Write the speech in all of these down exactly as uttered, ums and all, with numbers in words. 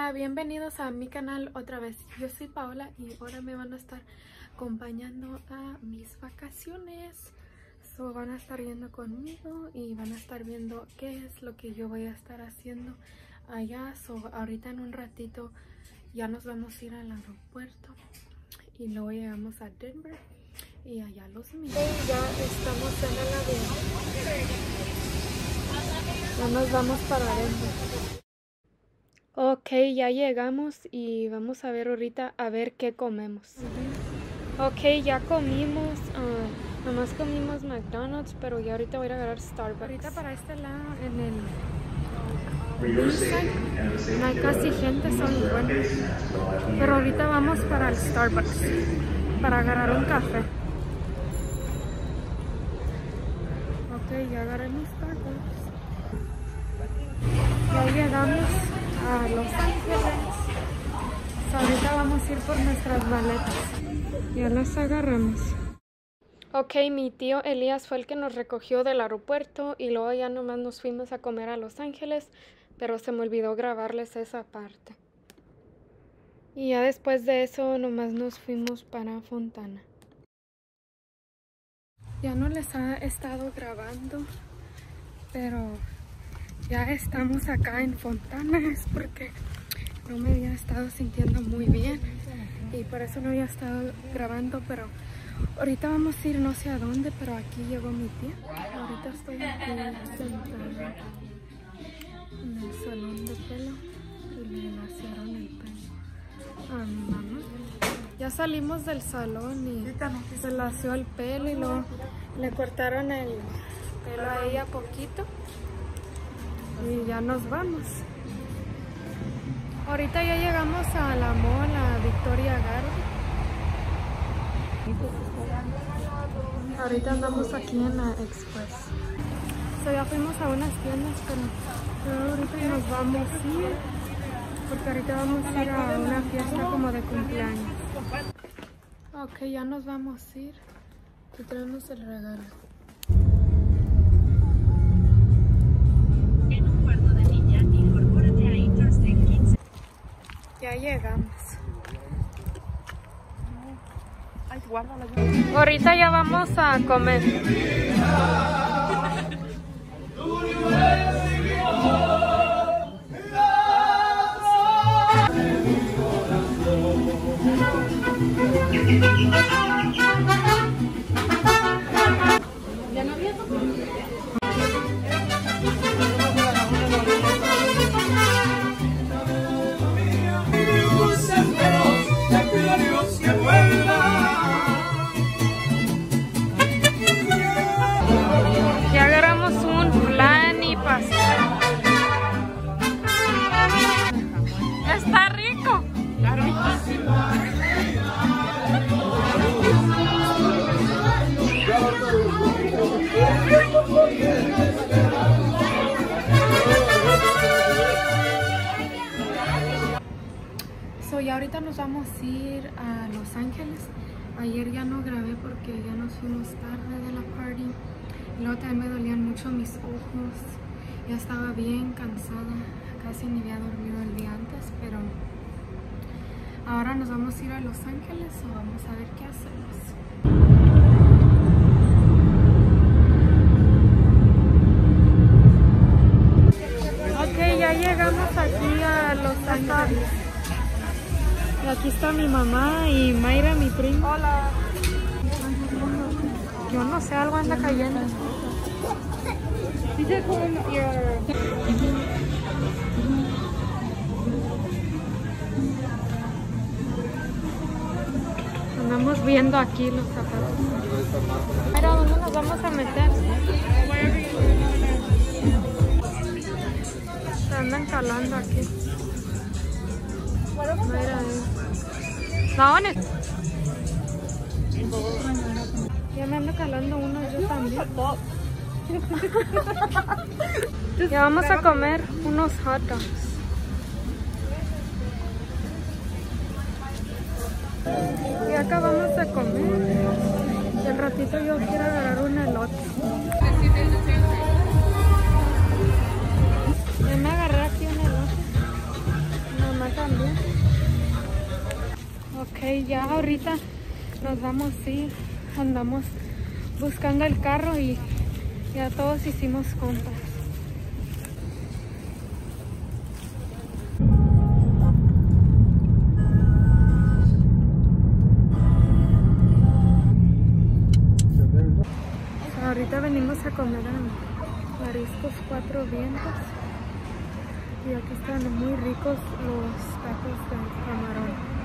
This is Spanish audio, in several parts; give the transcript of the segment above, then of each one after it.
Hola, bienvenidos a mi canal otra vez. Yo soy Paola y ahora me van a estar acompañando a mis vacaciones. So, van a estar yendo conmigo y van a estar viendo qué es lo que yo voy a estar haciendo allá. So, ahorita en un ratito ya nos vamos a ir al aeropuerto y luego llegamos a Denver y allá los miro. Ya estamos en el avión. Ya nos vamos para Denver. Ok, ya llegamos y vamos a ver ahorita a ver qué comemos. Ok, ya comimos, uh, nomás comimos McDonald's, pero ya ahorita voy a ir a agarrar Starbucks. Ahorita para este lado, en el Eastside, no hay casi gente, son buenos. Pero ahorita vamos para el Starbucks, para agarrar un café. Ok, ya agarré mi Starbucks. Ya llegamos a Los Ángeles. So, ahorita vamos a ir por nuestras maletas. Ya las agarramos. Ok, mi tío Elías fue el que nos recogió del aeropuerto y luego ya nomás nos fuimos a comer a Los Ángeles, pero se me olvidó grabarles esa parte. Y ya después de eso nomás nos fuimos para Fontana. Ya no les ha estado grabando, pero ya estamos acá en Fontana. Es porque no me había estado sintiendo muy bien y por eso no había estado grabando, pero ahorita vamos a ir no sé a dónde, pero aquí llegó mi tía. Ahorita estoy aquí sentada en el salón de pelo y le laciaron el pelo a mi mamá. Ya salimos del salón y se lació el pelo y luego le cortaron el pelo a ella poquito y ya nos vamos. Ahorita ya llegamos a la mall, a Victoria Garden. Ahorita andamos aquí en la Express. So, ya fuimos a unas tiendas, pero, pero ahorita ya nos vamos a ir, porque ahorita vamos a ir a una fiesta como de cumpleaños. Ok, ya nos vamos a ir. Aquí traemos el regalo. Ya llegamos. Ahorita ya vamos a comer. Ya agarramos un flan y pastel. Está rico. So, ya ahorita nos vamos a ir a Los Ángeles. Ayer ya no grabé porque ya nos fuimos tarde de la party. Y luego también me dolían mucho mis ojos. Ya estaba bien cansada. Casi ni había dormido el día antes, pero ahora nos vamos a ir a Los Ángeles o vamos a ver qué hacemos. Ok, ya llegamos aquí a Los Ángeles. Y aquí está mi mamá y Mayra, mi prima. Hola. Yo no sé, algo anda cayendo. Andamos viendo aquí los zapatos. Pero ¿dónde nos vamos a meter? Se andan calando aquí. Mira ahí. ¿Dónde? Ya me ando calando uno yo también. Ya vamos a comer unos hot dogs. Ya acabamos de comer. Y al ratito yo quiero agarrar un elote. Ya me agarré aquí un elote. Nada más también. Ok, ya ahorita nos vamos a ir. Andamos buscando el carro y ya todos hicimos compras. Ahorita venimos a comer a Mariscos Cuatro Vientos y aquí están muy ricos los tacos de camarón.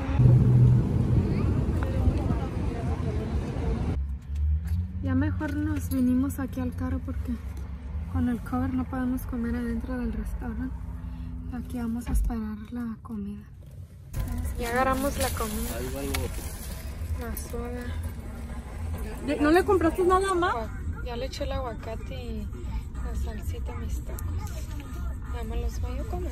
Ya mejor nos vinimos aquí al carro porque con el cover no podemos comer adentro del restaurante. Aquí vamos a esperar la comida. Ya agarramos la comida. La soda. ¿No le compraste nada más? Ya le eché el aguacate y la salsita a mis tacos. Ya me los voy a comer.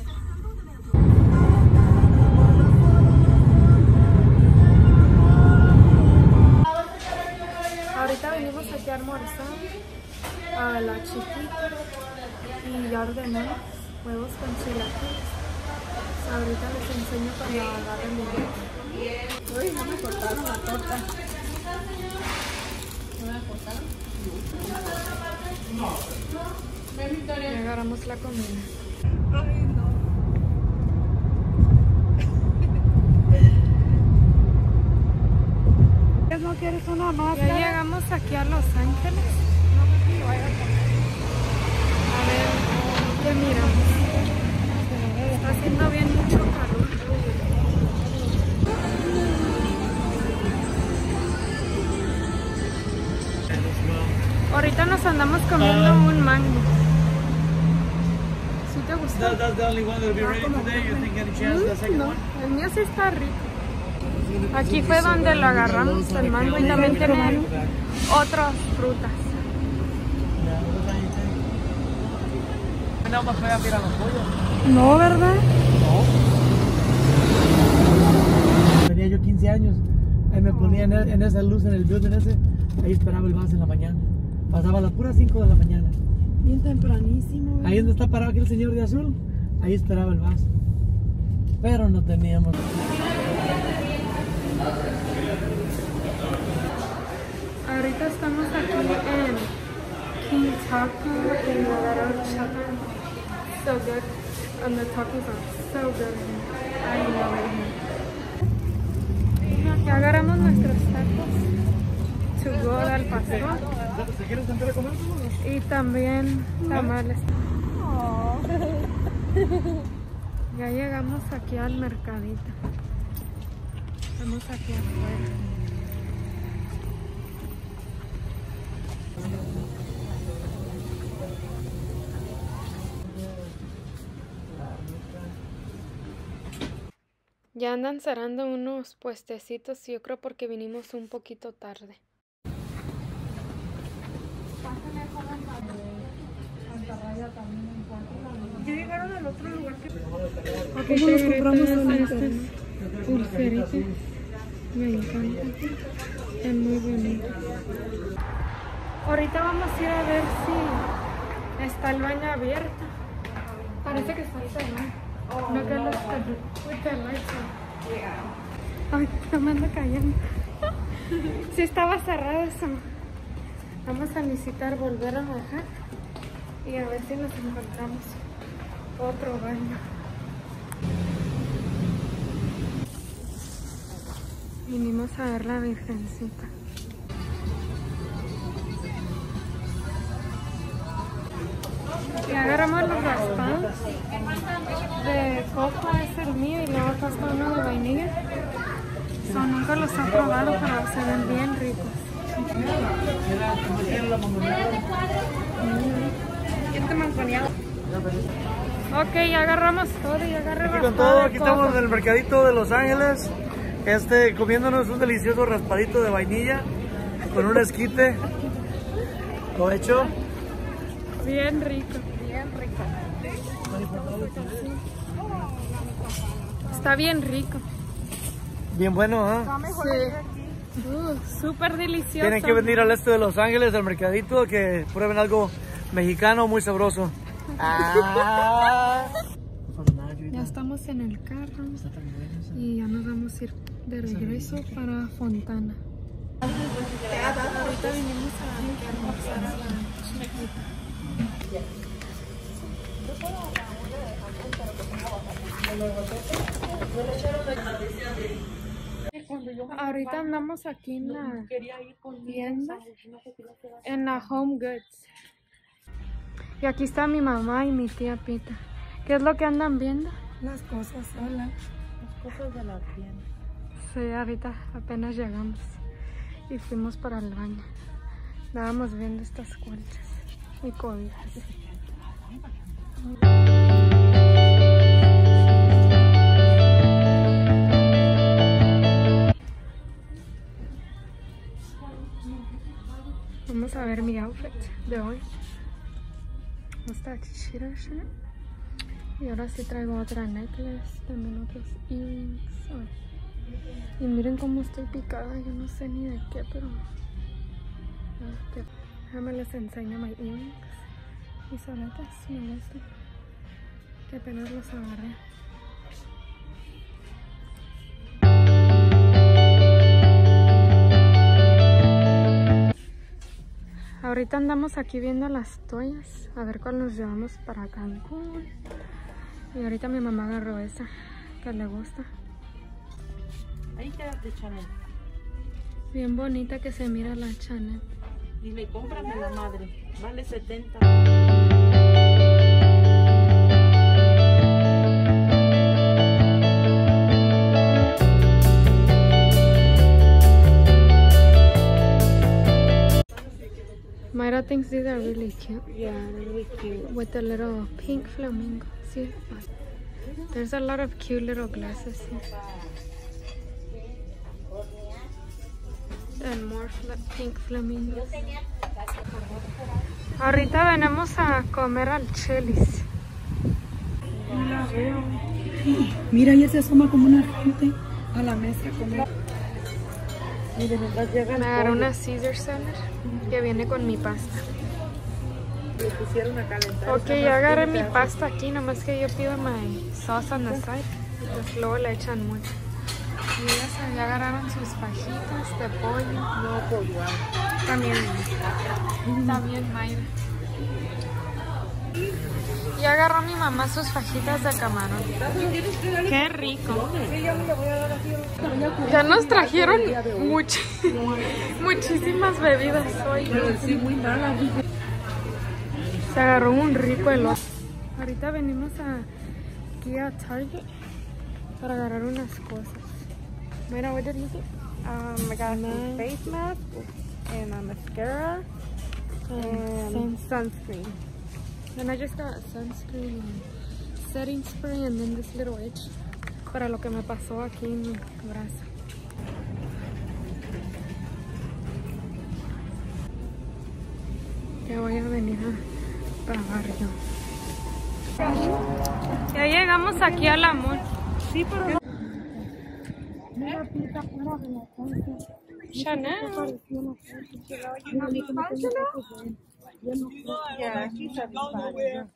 Ahorita venimos aquí a almorzar a la chiquita y ya ordenamos huevos con chilaquiles. Ahorita les enseño cuando agarren mi vida. Uy, no me cortaron la torta. ¿No me cortaron? No. Ya agarramos la comida. Ay, no. ¿No quieres una máscara? Ya llegamos aquí a Los Ángeles. A ver, ¿qué miramos? Está haciendo bien mucho calor. Ahorita nos andamos comiendo um, un mango. ¿Sí te gustó? That, that's the only one that will be ready today. You think any chance mm, the second no, one? El mío sí está rico. Aquí fue donde lo agarramos el mango y también tienen otras frutas. No más voy a mirar los pollos. No, ¿verdad? No. Tenía yo quince años. Ahí me ponía en, en esa luz en el building ese. Ahí esperaba el bus en la mañana. Pasaba a las puras cinco de la mañana. Bien tempranísimo. ¿Verdad? Ahí donde está parado aquí el señor de azul. Ahí esperaba el bus. Pero no teníamos. Ahorita estamos aquí en King Taco en Laredo, Chicago. So good. And the tacos are so good. I love it. Ya agarramos nuestros tacos to go al pastor. ¿Te quieres sentar a comer? Y también tamales. Oh. Ya llegamos aquí al mercadito. Estamos aquí afuera. Ya andan cerrando unos puestecitos, yo creo porque vinimos un poquito tarde. Ya llegaron al otro lugar que... Okay, ¿cómo nos compramos estas pulseritas? Me encantan. Están muy bonitas. Ahorita vamos a ir a ver si está el baño abierto. Parece que está cerrado. No que los ay, no me ando cayendo. Sí estaba cerrado eso. Vamos a necesitar volver a bajar y a ver si nos encontramos otro baño. Vinimos a ver la Virgencita. Y agarramos los raspados. De coco es el mío y luego acá está uno de vainilla. So, nunca los he probado, pero se ven bien ricos. ¿Quieres manconeado? Ok, ya agarramos todo y agarré Aquí con todo, aquí estamos en el mercadito de Los Ángeles. Este, comiéndonos un delicioso raspadito de vainilla con un esquite. ¿Lo he hecho? Bien rico. Bien rico. Está bien rico. Bien bueno, ¿eh? Está mejor Sí. aquí. Uh, súper delicioso. Tienen que venir al este de Los Ángeles, al mercadito, que prueben algo mexicano muy sabroso. Ah. Ya estamos en el carro y ya nos vamos a ir de regreso para Fontana. Ahorita vinimos a almorzar a la chiquita. Ahorita andamos aquí en la tienda, en la Home Goods. Y aquí está mi mamá y mi tía Pita. ¿Qué es lo que andan viendo? Las cosas solas. Las cosas de la tienda. Sí, ahorita apenas llegamos y fuimos para el baño. Estábamos viendo estas colchas y cobijas. Vamos a ver mi outfit de hoy. Esta cheetah shirt. Y ahora sí traigo otra necklace, también otros earrings. Ay. Y miren cómo estoy picada, yo no sé ni de qué, pero... Déjame les enseño mis earrings. Mis aletas me gustan. Que apenas los agarré. Ahorita andamos aquí viendo las toallas, a ver cuál nos llevamos para Cancún. Y ahorita mi mamá agarró esa, que le gusta. Ahí quédate, Chanel. Bien bonita que se mira la Chanel. Y le compran a la madre. Vale setenta. Mayra thinks these are really cute. Yeah, they're really cute. With the little pink flamingo. See? There's a lot of cute little glasses here. And more fla pink flamingos. Ahorita venimos a comer al Chili's. No la veo. Mira, ella se asoma como una gente a la mesa a comer. Miren, mientras llega el Me agarré pollo. una Caesar salad que viene con mi pasta. Le pusieron a calentar. Ok, Está ya más agarré fría. mi pasta aquí, nomás que yo pido my sauce on the side. Pues luego le echan mucho. Y ellas ya agarraron sus fajitas de pollo. No, pollo. También, también Mayra. Y agarró mi mamá sus fajitas de camarón. ¡Qué rico! Ya nos trajeron much muchísimas bebidas hoy. Pero sí, muy mala. Se agarró un rico elote. Ahorita venimos a, aquí a Target para agarrar unas cosas. Mira, what did you get? Um, I got a face mask and a mascara and sunscreen. And I just got sunscreen and setting spray and then this little itch para lo que me pasó aquí en mi brazo. Ya voy a venir a pagar yo. Ya llegamos aquí a la mall. Sí, pero Chanel. yeah, she's satisfied.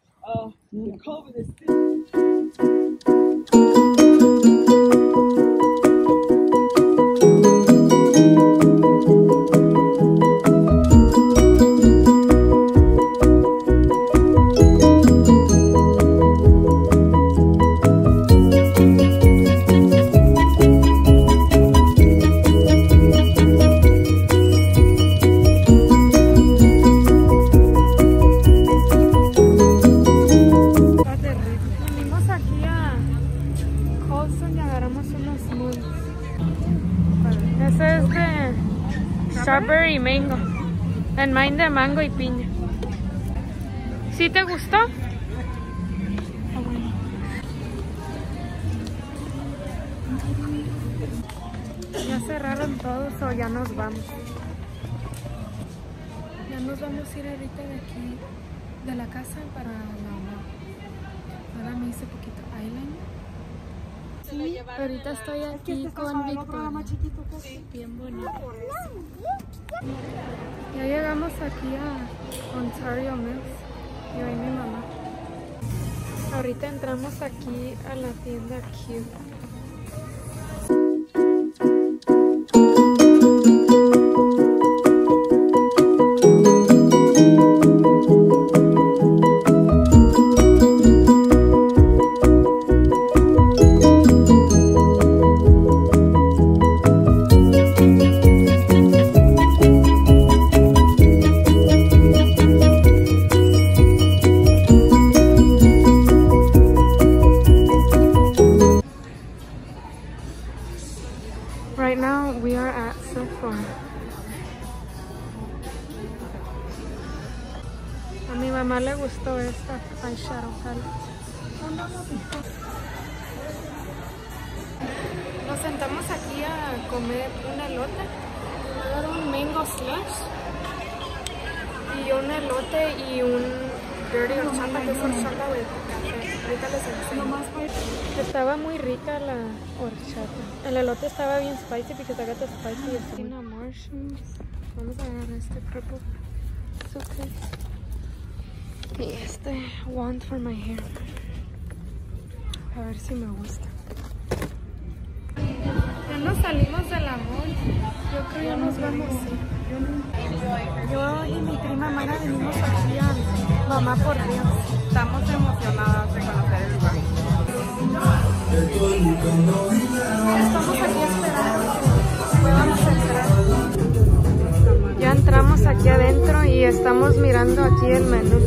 Venimos aquí a Colson y agarramos unos smoothies. Ese es de strawberry y mango. El mine de mango y piña. ¿Sí te gustó? Ya cerraron todos o ya nos vamos. Ya nos vamos a ir ahorita de aquí, de la casa para la... Ahora me hice poquito eyeliner. Sí, ahorita estoy aquí con Victoria. Bien bonito. Ya llegamos aquí a Ontario Mills. Y ahí mi mamá. Ahorita entramos aquí a la tienda Cute. Right now we are at Sephora. A mi mamá le gustó esta eyeshadow palette. Nos sentamos aquí a comer un elote. Me dieron un mango slush y un elote y un dirty horchata, que es horchata de café. Ahorita les enseño. Estaba muy rica la horchata. El elote estaba bien spicy porque I got the spicy. Marshmallows. Vamos a agarrar este purple suitcase. Y este wand for my hair. A ver si me gusta. Ya nos salimos del amor. Yo creo que ya nos vamos. Yo y mi prima Mara venimos aquí a Mamá por Dios. Estamos emocionadas de conocer el lugar. Estamos aquí esperando que podamos entrar. Ya entramos aquí adentro y estamos mirando aquí el menú.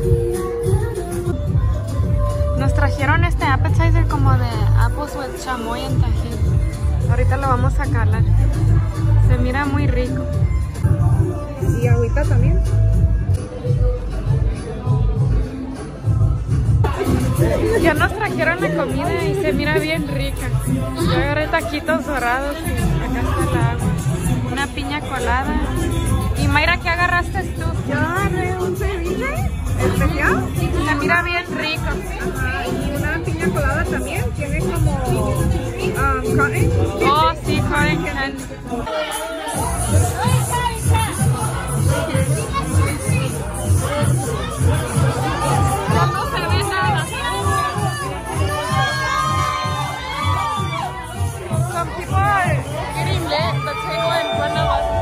Nos trajeron este appetizer como de apples with chamoy en tajín. Ahorita lo vamos a calar. Se mira muy rico. ¿Y agüita también? Ya nos trajeron la comida y se mira bien rica. Yo agarré taquitos dorados y acá está el agua. Una piña colada. Y Mayra, ¿qué agarraste tú? Yo agarré un ceviche especial. Se mira bien rico. Ajá, y una piña colada también. Tiene como um, cotton. Oh, sí, cotton candy. No se ve nada. Some people are getting lit. The table in front of us.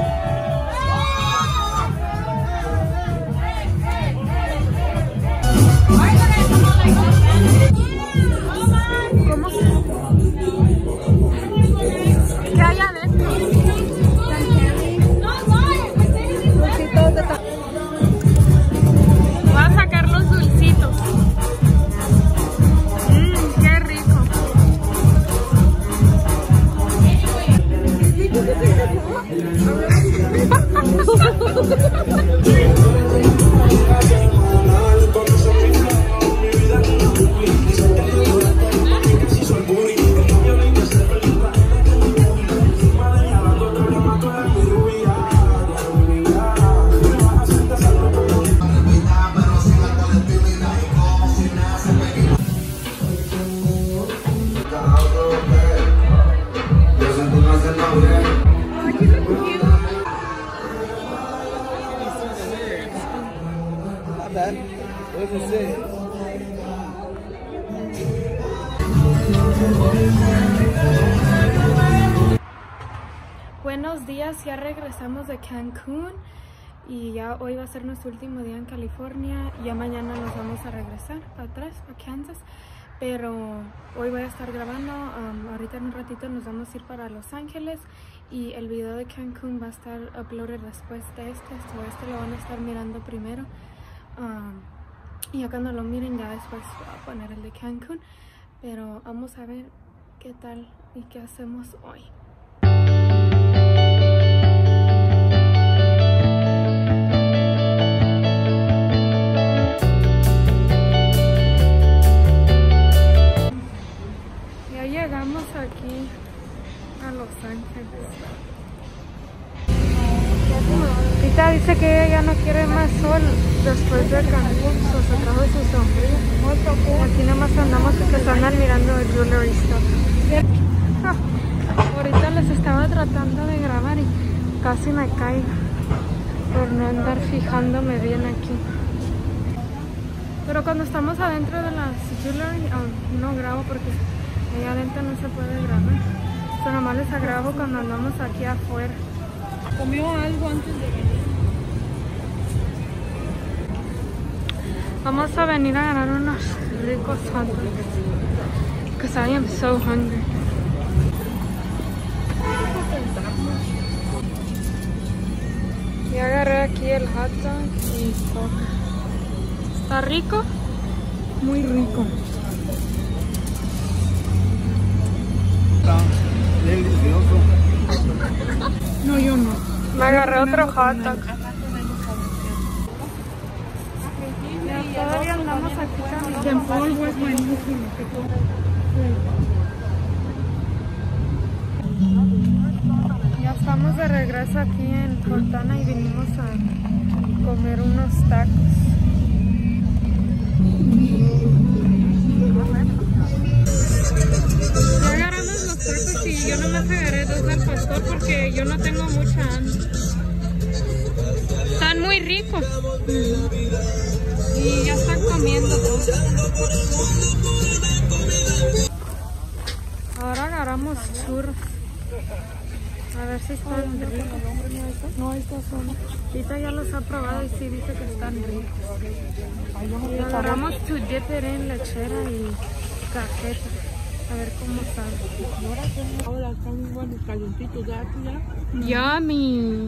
¿Cómo se? ¿Qué hay adentro? Voy a sacar los dulcitos. Mmm, qué rico. Buenos días, ya regresamos de Cancún y ya hoy va a ser nuestro último día en California. Ya mañana nos vamos a regresar para atrás, a Kansas, pero hoy voy a estar grabando. Um, ahorita en un ratito nos vamos a ir para Los Ángeles y el video de Cancún va a estar uploaded después de este. So este lo van a estar mirando primero. Um, y ya cuando lo miren ya después voy a poner el de Cancún, pero vamos a ver qué tal y qué hacemos hoy. Ya llegamos aquí a Los Ángeles. Tita dice que ella ya no quiere más sol después de Cancún, so se trajo su sombrilla. Aquí nomás andamos que están admirando el jewelry store. Ah, ahorita les estaba tratando de grabar y casi me caigo por no andar fijándome bien aquí. Pero cuando estamos adentro de la jewelry, um, no grabo porque ahí adentro no se puede grabar. So, nomás les grabo cuando andamos aquí afuera. Comió algo antes de venir. Vamos a venir a ganar unos ricos hot dogs. Because I am so hungry. Ya agarré aquí el hot dog y coca. ¿Está rico? Muy rico. Está delicioso. No, yo no. Me agarré otro hot dog. Ya, todavía andamos aquí caminando. En polvo es buenísimo. Ya estamos de regreso aquí en Cortana y vinimos a comer unos tacos. Ya agarramos los tacos y yo nomás agarré dos al pastor porque yo no tengo mucha hambre. Están muy ricos. Y ya están comiendo todos. Ahora agarramos churros. A ver si están ricos. No, estos son. Ahorita ya los ha probado y sí dice que están ricos. Y agarramos to dip it in lechera y cajeta. A ver cómo sabe. Ahora están buenos, calientitos, ya, ya. Yummy.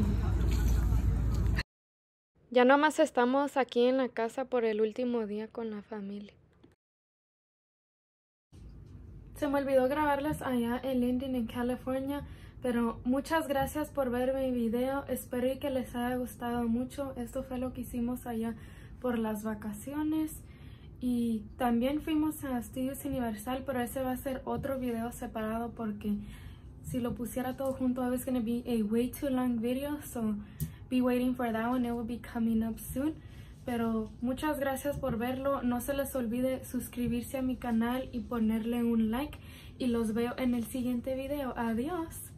Ya nomás estamos aquí en la casa por el último día con la familia. Se me olvidó grabarles allá en Linden, en California. Pero muchas gracias por ver mi video. Espero que les haya gustado mucho. Esto fue lo que hicimos allá por las vacaciones. Y también fuimos a Studios Universal, pero ese va a ser otro video separado porque si lo pusiera todo junto, I was going to be a way too long video. So be waiting for that one. It will be coming up soon. Pero muchas gracias por verlo. No se les olvide suscribirse a mi canal y ponerle un like. Y los veo en el siguiente video. Adiós.